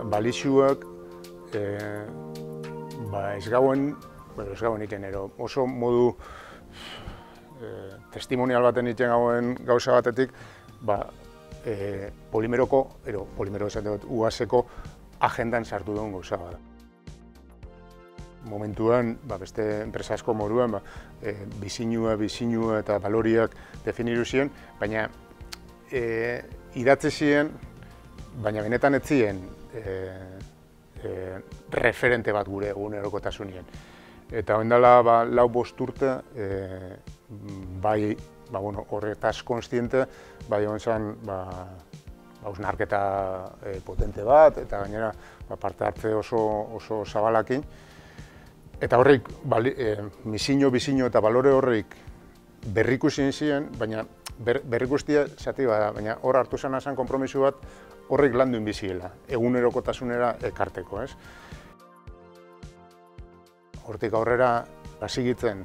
balixuak ez gauen iten, oso modu testimonial baten iten gauen gauza batetik, polimeroko, polimero esaten dut, UASeko agendan sartu duen gauza bat. Momentuan, beste enpresa asko moduan, bizinua eta baloriak definiru ziren, baina idatzi ziren, baina benetan ez ziren referente bat gure egunerokotasunien. Eta oindala 4-5 urte, horretaz konstiente, egon zen hausnarketa potente bat, eta gainera parte hartze oso zabalakin. Eta horrek, bizino eta balore horrek berrikusi ziren, baina berrikustia zati bada, baina hor hartu zen konpromisu bat horrek landu inbiziela, egunerokotasunera ekarteko, ez? Hortik aurrera, sigitzen,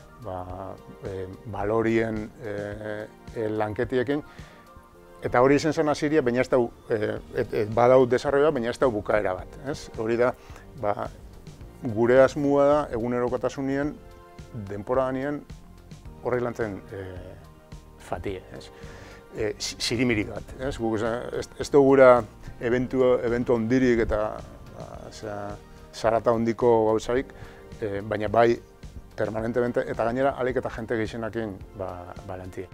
balorien lanketiekin, eta hori izen zen hasiria, baina ez dau, badau desarroioa, baina ez dau bukaera bat, ez? Hori da, gure asmua da, egunerokotasunien, denpora ganien, horrek lantzen fatie, ez? Sirimiri bat, ez? Ez dugu gura eventu ondirik eta zarata ondiko gauzarik, baina bai permanentemente, eta gainera alik eta jente gehienakin balantie.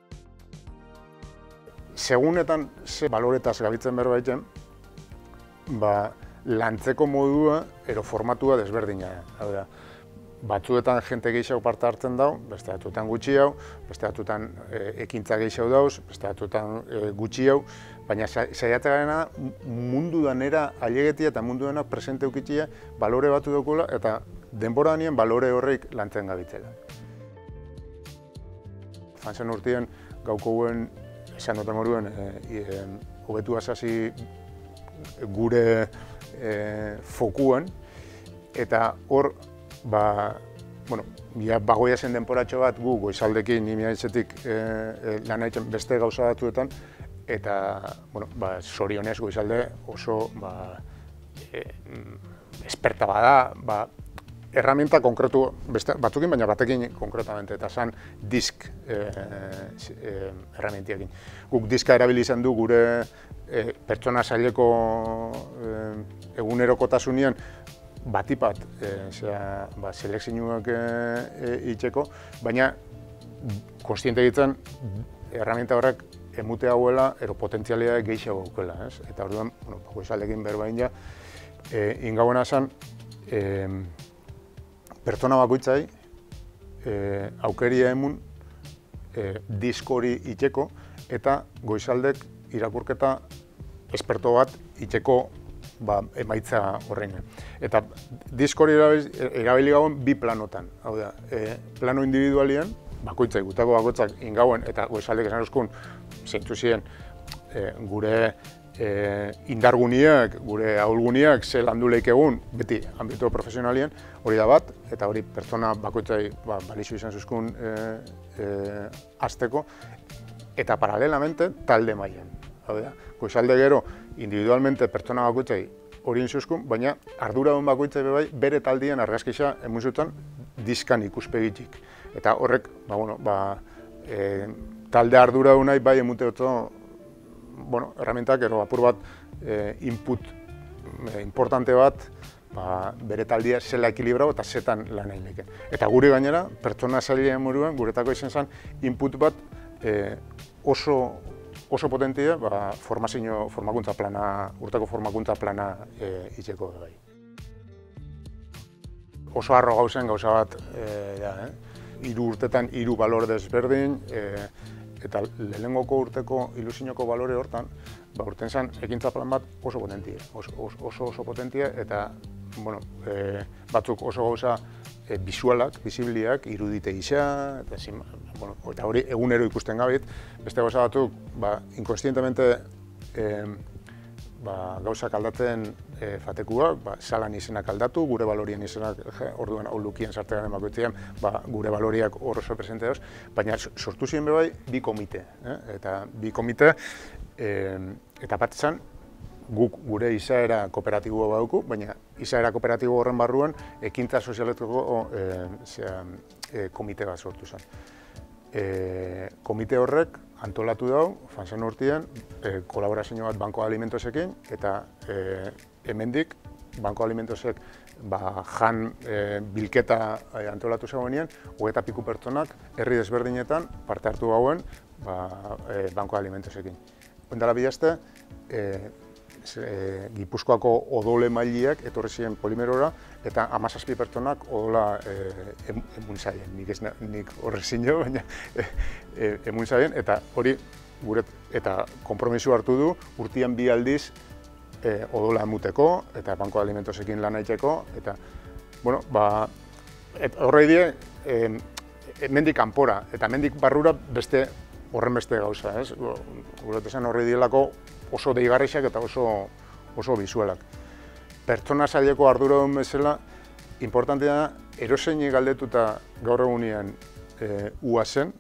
Segunetan ze baloretaz gabitzen berbaiten, lantzeko modua ero formatua desberdina da. Batzuetan jente gehiago parte hartzen dau, beste batzuetan gutxi hau, beste batzuetan ekintza gehiago dauz, beste batzuetan gutxi hau, baina saiatzen garena mundu danera ailegetia eta mundu dana presente eukitia balore batu daukula eta denbora danien balore horreik lantzen gabitzela. Fanzen urtien gauko guen, esan duten moruen, hobetu azasi gure fokuan, eta hor, bagoia zen denporatxo bat gu goizaldekin nimiaitzetik lan egiten beste gauza batzuetan, eta zorionez goizalde oso esperta bada, herramienta konkretu batzukin, baina batekin konkretamente, eta zan disk herramientiekin. Guk diska erabili izan du gure pertsona zaileko egunerokotasunean batipat selekzioak itxeko, baina konstiente egiten herramienta horrek emute hauela ero potentzialia gehiago gaukela. Eta orduan, goizaldekin berbain ja, ingauena zen, pertsona bakoitzai aukeria emun disk hori itxeko eta goizaldek irakurketa esperto bat itxeko emaitza horreinen. Eta disk hori erabili gauen bi planotan. Hau da, plano individualian, bakoitzai, gutako bakoitzak ingauen eta goizaldek esan euskun, zeintzu ziren gure indarguniak, gure ahulguniak ze landu leik egun, beti ambitu profesionalien, hori da bat, eta hori pertsona bakoitzai balixu izan zuzkun azteko, eta paralelamente talde mailan. Goizalde gero, individualmente pertsona bakoitzai hori zuzkun, baina arduradun bakoitzai bere taldien argazkisa emuzutan diskan ikuspegitik. Eta horrek, talde arduradunai bai emuteoto herramientak, apur bat input importante bat bere taldia zela ekilibrau eta zetan lan egin leken. Eta gure gainera, pertsona zailean moruan, guretako izan zen input bat oso potentia formakuntza plana, urteko formakuntza plana itxeko bai. Oso harro gauzen gauza bat, 3 urtetan 3 balor desberdin, eta lehenengoko urteko ilusinoko balore hortan, urten zen ekintza plan bat oso potentia, oso potentia, eta batzuk oso gauza bisualak, bisibliak, irudite gisa, eta hori egunero ikusten gabit, beste gauza batzuk inkonstientemente gauzak aldatzen fatekuak, salan izenak aldatu, gure balorien izenak, orduan hau lukien sartegaren bakoitzean, gure baloriak hor oso presente dauz, baina sortu ziren bebai bi komite. Eta bi komite, eta bat zen, guk gure izaera kooperatiboa badugu, baina izaera kooperatibo horren barruan ekintza sozialetako komite bat sortu zen. Komite horrek antolatu dau, fanzen urtean, kolaborazio bat Banco Alimentosekin, eta hemendik Banco Alimentosek jan bilketa antolatu zegoenean, 20 piku pertsonak herri desberdinetan parte hartu gauen Banco Alimentosekin. Ondala bilazte, Gipuzkoako odole mailiak etorri ziren Polimerora, eta 17 pertsonak odola emun zaien. Nik horre zinio, baina emun zaien, eta hori gure eta konpromiso hartu du urtean 2 aldiz odola emuteko, eta Banco Alimentosekin lan egiteko, eta, bueno, horrei die, mendik kanpora, eta mendik barrura horren beste gauza, ez? Gure esan horrei dielako oso deigarrixak eta oso bizualak. Pertsona saileko arduradun bezala, importantea da, eroseinik galdetuta gaur egunean uazen,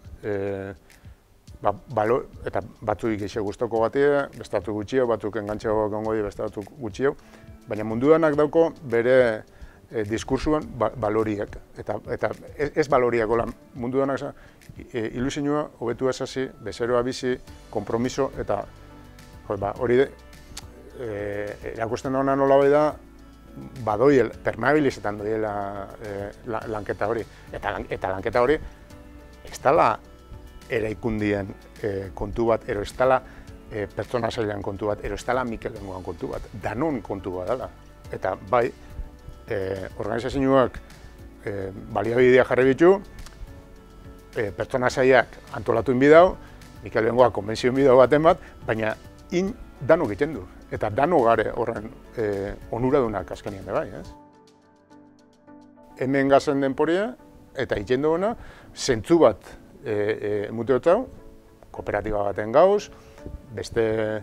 eta batzuk gehiago gustoko batie, beste gutxio, batzuk engantxeago gongo di, beste gutxio, baina munduanak dauko bere diskursuan baloriak, eta ez baloriak, munduanak ilusinua, hobetu esasi, bezeroa bizi, kompromiso, eta hori erakusten dauna nola bai da, badoiel, permeabilizetan doiela lanketa hori, eta lanketa hori ez dela eraikundien kontu bat, ero ez dela pertsona zailan kontu bat, ero ez dela Mikel Bengoan kontu bat, danon kontu bat dela. Eta bai, organizazioak baliabidea jarri bitu, pertsona zailak antolatu inbidau, Mikel Bengoa konbentzio inbidau baten bat, baina dano egiten du, eta dano gare horren onuradunak azkenean bai, ez? Hemen gazen denporia, eta egiten duena, zentzu bat emuteotau, kooperatiba baten gauz, beste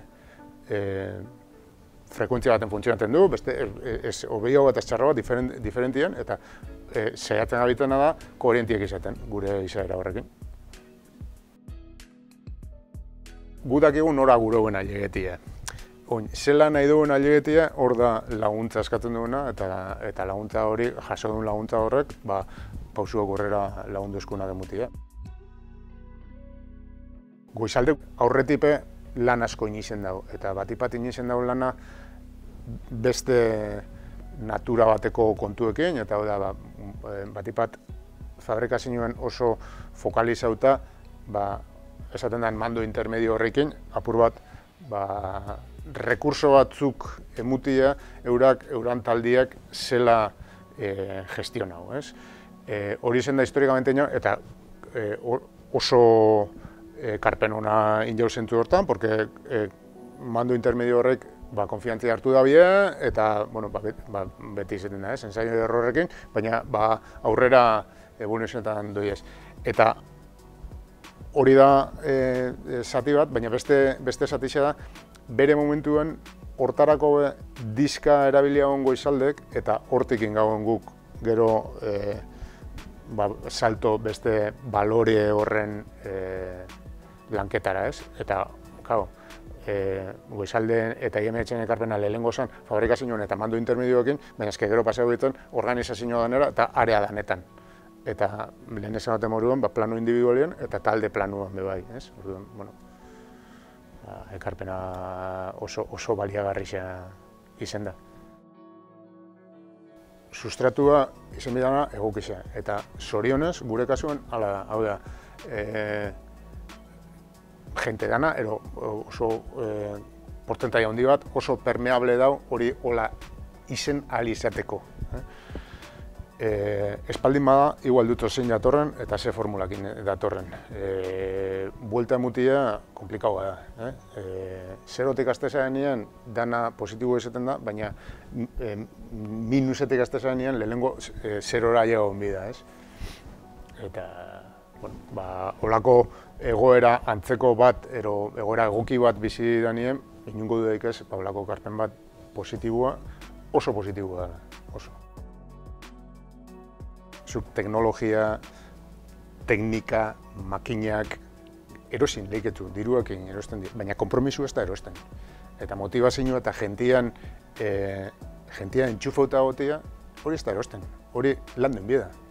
frekuentzia baten funtzionatzen du, beste hobeio bat ez txarra bat diferentien, eta saiatzen abitena da koherentiek izaten gure izaera horrekin. Gu dakigu nora guroen ailegetia. Zela nahi duen ailegetia, hor da laguntza eskatzen duena, eta laguntza hori, jaso duen laguntza horrek, pausuak horrera lagundu eskunak emutia. Goizalde aurretipe lan asko inizen dago, eta batipat inizen dago lana beste natura bateko kontuekin, eta batipat fabrikazioen oso fokalizauta, esaten den mando intermedio horrekin, apur bat, rekurso batzuk emutia, euran taldiak zela gestionau, ez? Hori zen da historikamente ino, eta oso karpen hona injau zentzu hortan, porque mando intermedio horrek konfiantzia hartu da bie, eta beti izaten da, ensaio errorrekin, baina aurrera egunezietan doiez. Eta hori da zati bat, baina beste zatixea da, bere momentuan hortarako diska erabiliagon goizaldek, eta hortik ingauen guk gero salto beste balore horren lanketara, ez? Eta, claro, goizalde eta IMH-en ekarpena lehenengo zen fabrikazioan eta mando intermedioekin, baina eske gero paseo ditzen organizazioa danera eta area danetan. Eta lehen esan baten moruan, plano individualien eta talde planuan bebai, ez? Orduan, bueno, ekarpena oso baliagarri izen da. Sustratua izen bidana egokizea, eta zorionez, gure kasuan, hau da, jente dana, oso portzentaia handi bat, oso permeable dau hori hola izen ahal izateko. Espaldin bada, igual dut zein datorren eta ze formulakin datorren. Buelta emutia komplikaua da. Zerotik astezaenean dana positibo izaten da, baina minusetik astezaenean lehenengo zerora jau onbida, ez? Eta, holako egoera antzeko bat, egoera egoki bat bizi danien, inungo dudaik ez, holako karpen bat positiboa, oso positiboa da, oso. Zuk teknologia, teknika, makinak, erosin leiketu, diruakin erosten dira, baina kompromisu ez da erosten. Eta motivazioa eta gentian entxufauta gotea, hori ez da erosten, hori landen bida.